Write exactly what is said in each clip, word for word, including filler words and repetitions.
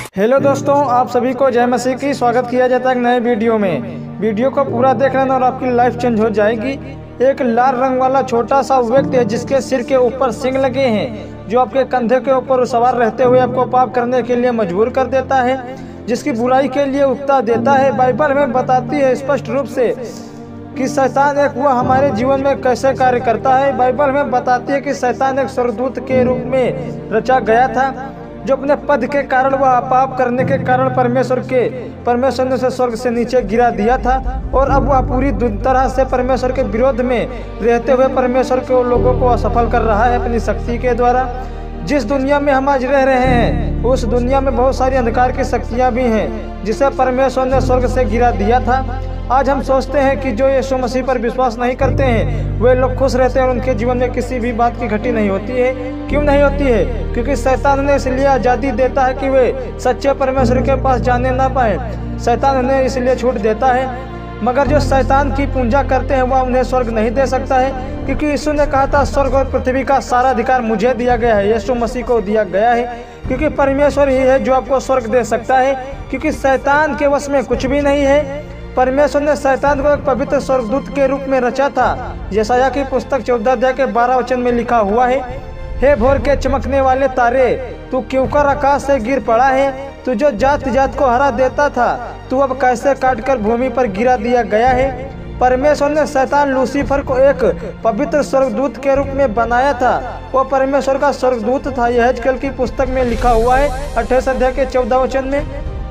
Hello दोस्तों, आप सभी को जय मसीह की स्वागत किया जाता है एक नए वीडियो में। वीडियो को पूरा देख लेना और आपकी लाइफ चेंज हो जाएगी। एक लाल रंग वाला छोटा सा व्यक्ति है जिसके सिर के ऊपर सिंग लगे हैं, जो आपके कंधे के ऊपर सवार रहते हुए आपको पाप करने के लिए मजबूर कर देता है, जिसकी बुराई के लिए उकता देता है। बाइबल में बताती है स्पष्ट रूप से कि शैतान एक वह हमारे जीवन में कैसे कार्य करता है। बाइबल में बताती है कि शैतान एक स्वर्गदूत के रूप में रचा गया था, जो अपने पद के कारण वह पाप करने के कारण परमेश्वर के परमेश्वर ने उसे स्वर्ग से नीचे गिरा दिया था। और अब वह पूरी तरह से परमेश्वर के विरोध में रहते हुए परमेश्वर के लोगों को असफल कर रहा है अपनी शक्ति के द्वारा। जिस दुनिया में हम आज रह रहे हैं, उस दुनिया में बहुत सारी अंधकार की शक्तियाँ भी हैं, जिसे परमेश्वर ने स्वर्ग से गिरा दिया था। आज हम सोचते हैं कि जो यीशु मसीह पर विश्वास नहीं करते हैं वे लोग खुश रहते हैं और उनके जीवन में किसी भी बात की घटी नहीं होती है। क्यों नहीं होती है? क्योंकि शैतान ने इसलिए आज़ादी देता है कि वे सच्चे परमेश्वर के पास जाने ना पाए। शैतान उन्हें इसलिए छूट देता है, मगर जो शैतान की पूजा करते हैं वह उन्हें स्वर्ग नहीं दे सकता है, क्योंकि यीशु ने कहा था स्वर्ग और पृथ्वी का सारा अधिकार मुझे दिया गया है, यीशु मसीह को दिया गया है। क्योंकि परमेश्वर ही है जो आपको स्वर्ग दे सकता है, क्योंकि शैतान के वश में कुछ भी नहीं है। परमेश्वर ने शैतान को एक पवित्र स्वर्गदूत के रूप में रचा था। यशायाह की पुस्तक चौदह अध्याय के बारह वचन में लिखा हुआ है, हे भोर के चमकने वाले तारे, तू क्यों कर आकाश से गिर पड़ा है? तू जो जात जात को हरा देता था, तू अब कैसे काट कर भूमि पर गिरा दिया गया है। परमेश्वर ने शैतान लूसीफर को एक पवित्र स्वर्गदूत के रूप में बनाया था। वो परमेश्वर का स्वर्गदूत था। यहेजकेल की पुस्तक में लिखा हुआ है अट्ठाईस अध्याय के चौदह वचन में,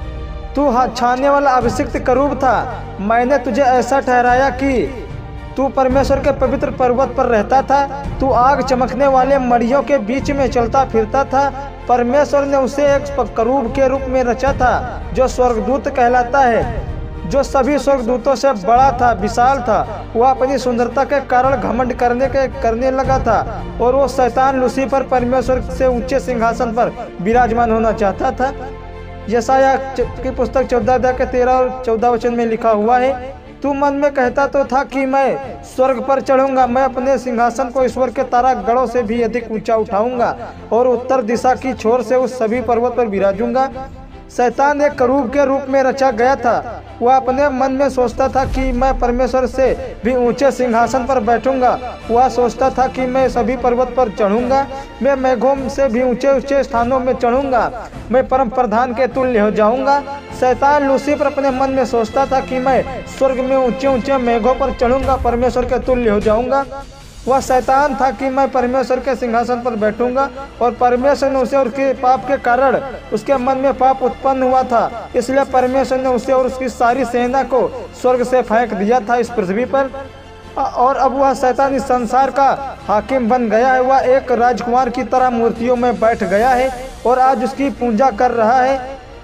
तू हाथ छाने वाला अभिषिक्त करूब था। मैंने तुझे ऐसा ठहराया कि तू परमेश्वर के पवित्र पर्वत पर रहता था। तू आग चमकने वाले मड़ियों के बीच में चलता फिरता था। परमेश्वर ने उसे एक करूब के रूप में रचा था, जो स्वर्गदूत कहलाता है, जो सभी स्वर्गदूतों से बड़ा था, विशाल था। वह अपनी सुंदरता के कारण घमंड करने के करने लगा था, और वो शैतान लूसीफर परमेश्वर से ऊंचे सिंहासन पर विराजमान होना चाहता था। यशायाह की पुस्तक चौदह अध्याय के तेरह और चौदह वचन में लिखा हुआ है, तू मन में कहता तो था कि मैं स्वर्ग पर चढ़ूंगा, मैं अपने सिंहासन को ईश्वर के तारा गढ़ों से भी अधिक ऊंचा उठाऊंगा और उत्तर दिशा की छोर से उस सभी पर्वत पर विराजूंगा। शैतान एक करूब के रूप में रचा गया था। वह अपने मन में सोचता था कि मैं परमेश्वर से भी ऊंचे सिंहासन पर बैठूंगा। वह सोचता था कि मैं सभी पर्वत पर चढ़ूंगा, मैं मेघों से भी ऊंचे ऊंचे स्थानों में चढ़ूंगा, मैं परम प्रधान के तुल्य हो जाऊंगा। शैतान लूसीफर अपने मन में सोचता था कि मैं स्वर्ग में ऊंचे ऊंचे मेघों पर चढ़ूंगा, परमेश्वर के तुल्य हो जाऊंगा। वह शैतान था कि मैं परमेश्वर के सिंहासन पर बैठूंगा, और परमेश्वर ने उसे और उसके पाप के कारण उसके मन में पाप उत्पन्न हुआ था, इसलिए परमेश्वर ने उसे और उसकी सारी सेना को स्वर्ग से फेंक दिया था इस पृथ्वी पर। और अब वह शैतान इस संसार का हाकिम बन गया है। वह एक राजकुमार की तरह मूर्तियों में बैठ गया है और आज उसकी पूजा कर रहा है,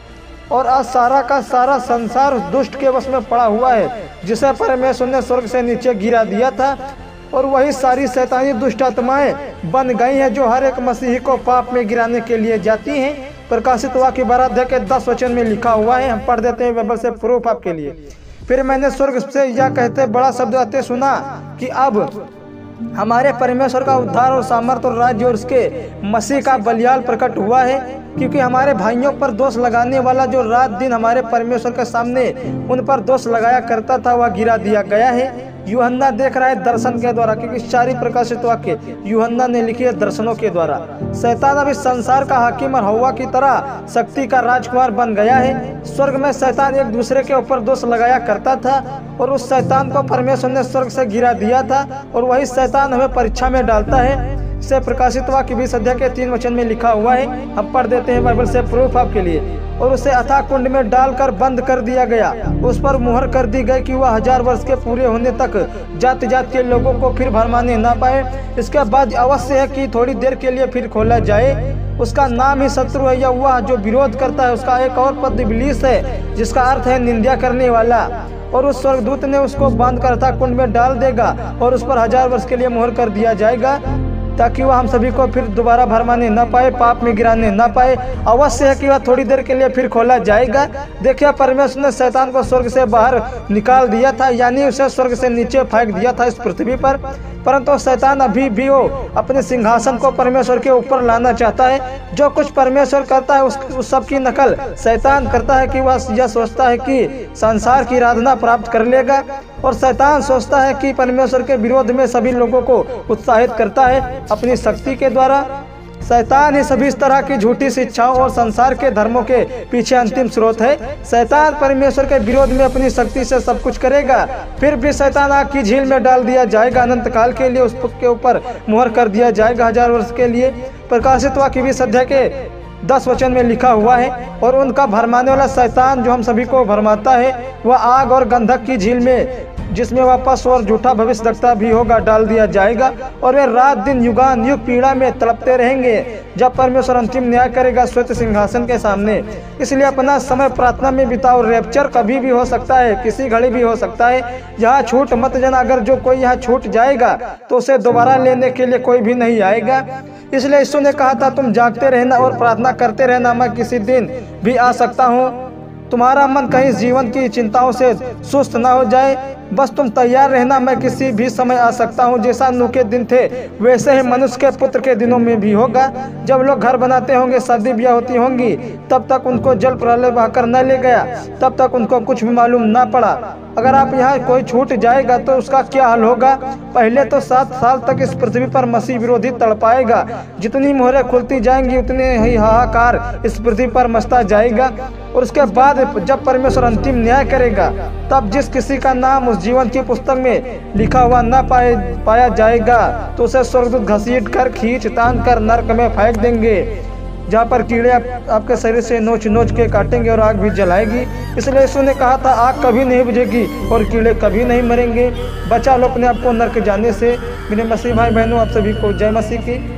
और आज सारा का सारा संसार उस दुष्ट के वश में पड़ा हुआ है, जिसे परमेश्वर ने स्वर्ग से नीचे गिरा दिया था। और वही सारी शैतानी दुष्ट आत्माएं बन गई हैं जो हर एक मसीही को पाप में गिराने के लिए जाती हैं। प्रकाशित वाक्य बारह अध्याय के दस वचन में लिखा हुआ है, हम पढ़ देते हैं बाइबल से प्रूफ आपके लिए। फिर मैंने स्वर्ग से यह कहते बड़ा शब्द आते सुना कि अब हमारे परमेश्वर का उद्धार और सामर्थ और राज्य और उसके मसीह का बलियाल प्रकट हुआ है, क्योंकि हमारे भाइयों पर दोष लगाने वाला जो रात दिन हमारे परमेश्वर के सामने उन पर दोष लगाया करता था, वह गिरा दिया गया है। यूहन्ना देख रहा है दर्शन के द्वारा, क्योंकि सारी प्रकाशित वाक्य यूहन्ना ने लिखी है दर्शनों के द्वारा। शैतान अब इस संसार का हाकिम और हव्वा की तरह शक्ति का राजकुमार बन गया है। स्वर्ग में शैतान एक दूसरे के ऊपर दोष लगाया करता था, और उस शैतान को परमेश्वर ने स्वर्ग से गिरा दिया था, और वही शैतान हमें परीक्षा में डालता है। इसे प्रकाशित वाक्य बीस अध्याय के तीन वचन में लिखा हुआ है, हम पढ़ देते हैं बाइबल से प्रूफ आपके लिए। और उसे अथाह कुंड में डालकर बंद कर दिया गया, उस पर मुहर कर दी गई कि वह हजार वर्ष के पूरे होने तक जात जात के लोगों को फिर भरमाने ना पाए। इसके बाद अवश्य है कि थोड़ी देर के लिए फिर खोला जाए। उसका नाम ही शत्रु है, या वह जो विरोध करता है। उसका एक और पद इब्लीस है, जिसका अर्थ है निंदा करने वाला। और उस स्वर्गदूत ने उसको बांध कर अथाह कुंड में डाल देगा, और उस पर हजार वर्ष के लिए मुहर कर दिया जाएगा। ताकि वह हम सभी को फिर दोबारा भरमाने न पाए, पाप में गिराने न पाए। अवश्य है कि वह थोड़ी देर के लिए फिर खोला जाएगा। देखिए, परमेश्वर ने शैतान को स्वर्ग से बाहर निकाल दिया था, यानी उसे स्वर्ग से नीचे फेंक दिया था इस पृथ्वी पर, परंतु शैतान अभी भी वो अपने सिंहासन को परमेश्वर के ऊपर लाना चाहता है। जो कुछ परमेश्वर करता है उस, उस सब की नकल शैतान करता है कि वह यह सोचता है कि संसार की आराधना प्राप्त कर लेगा, और शैतान सोचता है कि परमेश्वर के विरोध में सभी लोगों को उत्साहित करता है अपनी शक्ति के द्वारा। शैतान ही सभी इस तरह की झूठी शिक्षाओं और संसार के धर्मों के पीछे अंतिम स्रोत है। शैतान परमेश्वर के विरोध में अपनी शक्ति से सब कुछ करेगा, फिर भी शैतान आग की झील में डाल दिया जाएगा। अनंत काल के लिए उसके ऊपर मुहर कर दिया जाएगा, हजार वर्ष के लिए। प्रकाशित वाक्य बीस अध्याय के दस वचन में लिखा हुआ है, और उनका भरमाने वाला शैतान जो हम सभी को भरमाता है वह आग और गंधक की झील में, जिसमें वापस और झूठा भविष्यवक्ता भी होगा, डाल दिया जाएगा, और वे रात दिन युगान युग पीड़ा में तड़पते रहेंगे जब परमेश्वर अंतिम न्याय करेगा श्वेत सिंहासन के सामने। इसलिए अपना समय प्रार्थना में बिताओ। रैप्चर कभी भी हो सकता है, किसी घड़ी भी हो सकता है। यहाँ छूट मत जाना। अगर जो कोई यहाँ छूट जाएगा तो उसे दोबारा लेने के लिए कोई भी नहीं आएगा। इसलिए यीशु ने कहा था, तुम जागते रहना और प्रार्थना करते रहना, मैं किसी दिन भी आ सकता हूँ। तुम्हारा मन कहीं जीवन की चिंताओं से सुस्त ना हो जाए, बस तुम तैयार रहना, मैं किसी भी समय आ सकता हूँ। जैसा नूह के दिन थे वैसे ही मनुष्य के पुत्र के दिनों में भी होगा। जब लोग घर बनाते होंगे, शादी ब्याह होती होंगी, तब तक उनको जल प्रलय बहाकर न ले गया, तब तक उनको कुछ भी मालूम ना पड़ा। अगर आप यहाँ कोई छूट जाएगा तो उसका क्या हाल होगा? पहले तो सात साल तक इस पृथ्वी पर मसीह विरोधी तड़पाएगा। जितनी मोहरें खुलती जाएंगी उतने ही हाहाकार इस पृथ्वी पर मचता जाएगा, और उसके बाद जब परमेश्वर अंतिम न्याय करेगा, तब जिस किसी का नाम उस जीवन की पुस्तक में लिखा हुआ न पाए पाया जाएगा तो उसे स्वर्गदूत घसीट कर खींच तान कर नरक में फेंक देंगे, जहाँ पर कीड़े आप, आपके शरीर से नोच नोच के काटेंगे और आग भी जलाएगी। इसलिए यीशु ने कहा था, आग कभी नहीं बुझेगी और कीड़े कभी नहीं मरेंगे। बचा लो अपने आप को नरक जाने से। मेरे मसीह भाई बहनों, आप सभी को जय मसीह की।